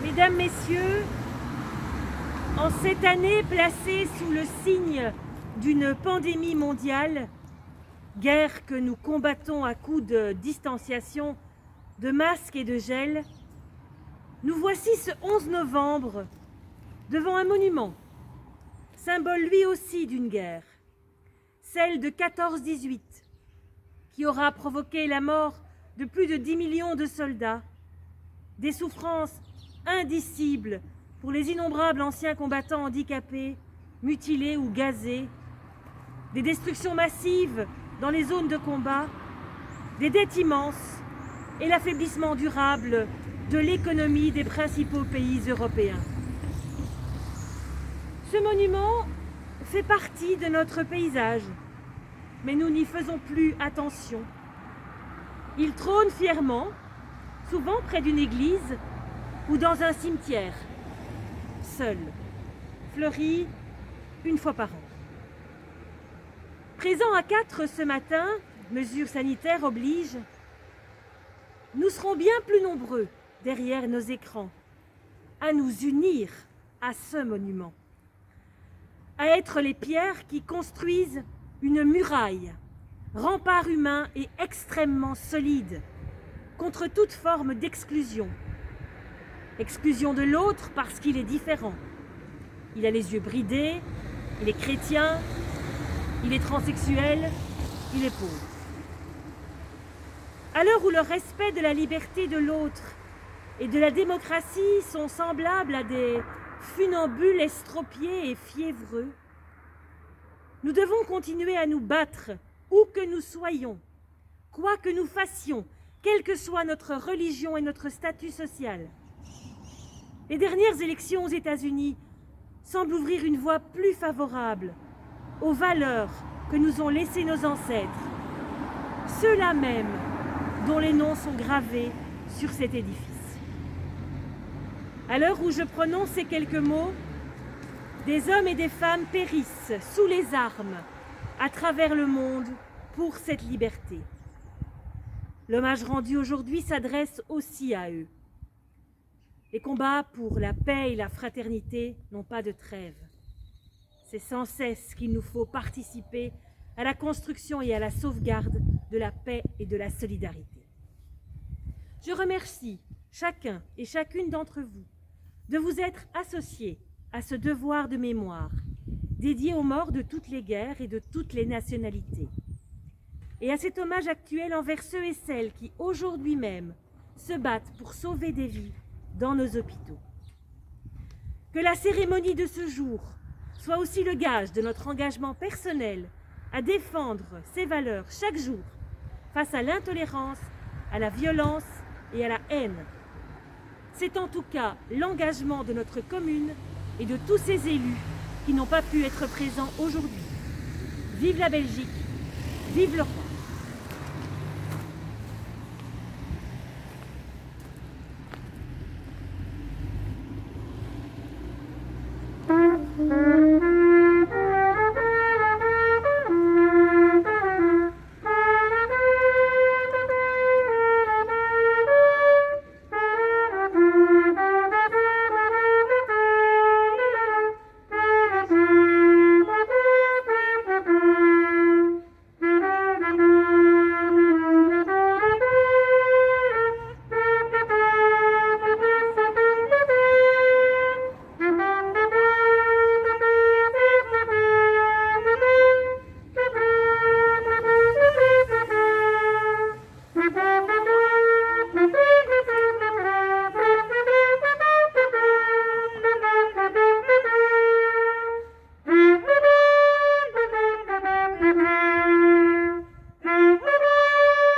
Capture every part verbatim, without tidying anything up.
Mesdames, Messieurs, en cette année placée sous le signe d'une pandémie mondiale, guerre que nous combattons à coups de distanciation, de masques et de gel, nous voici ce onze novembre devant un monument, symbole lui aussi d'une guerre, celle de quatorze dix-huit, qui aura provoqué la mort de plus de dix millions de soldats, des souffrances indicibles pour les innombrables anciens combattants handicapés, mutilés ou gazés, des destructions massives dans les zones de combat, des dettes immenses et l'affaiblissement durable de l'économie des principaux pays européens. Ce monument fait partie de notre paysage, mais nous n'y faisons plus attention. Il trône fièrement, souvent près d'une église ou dans un cimetière, seul, fleuri une fois par an. Présent à quatre ce matin, mesures sanitaires obligent, nous serons bien plus nombreux derrière nos écrans à nous unir à ce monument, à être les pierres qui construisent une muraille, rempart humain et extrêmement solide contre toute forme d'exclusion. Exclusion de l'autre parce qu'il est différent. Il a les yeux bridés, il est chrétien, il est transsexuel, il est pauvre. À l'heure où le respect de la liberté de l'autre et de la démocratie sont semblables à des funambules estropiés et fiévreux, nous devons continuer à nous battre où que nous soyons, quoi que nous fassions, quelle que soit notre religion et notre statut social. Les dernières élections aux États-Unis semblent ouvrir une voie plus favorable aux valeurs que nous ont laissées nos ancêtres, ceux-là même dont les noms sont gravés sur cet édifice. À l'heure où je prononce ces quelques mots, des hommes et des femmes périssent sous les armes à travers le monde pour cette liberté. L'hommage rendu aujourd'hui s'adresse aussi à eux. Les combats pour la paix et la fraternité n'ont pas de trêve. C'est sans cesse qu'il nous faut participer à la construction et à la sauvegarde de la paix et de la solidarité. Je remercie chacun et chacune d'entre vous de vous être associés à ce devoir de mémoire dédié aux morts de toutes les guerres et de toutes les nationalités, et à cet hommage actuel envers ceux et celles qui, aujourd'hui même, se battent pour sauver des vies dans nos hôpitaux. Que la cérémonie de ce jour soit aussi le gage de notre engagement personnel à défendre ces valeurs chaque jour face à l'intolérance, à la violence et à la haine. C'est en tout cas l'engagement de notre commune et de tous ces élus qui n'ont pas pu être présents aujourd'hui. Vive la Belgique, vive le roi.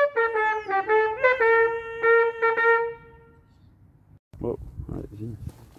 Bon, allez-y.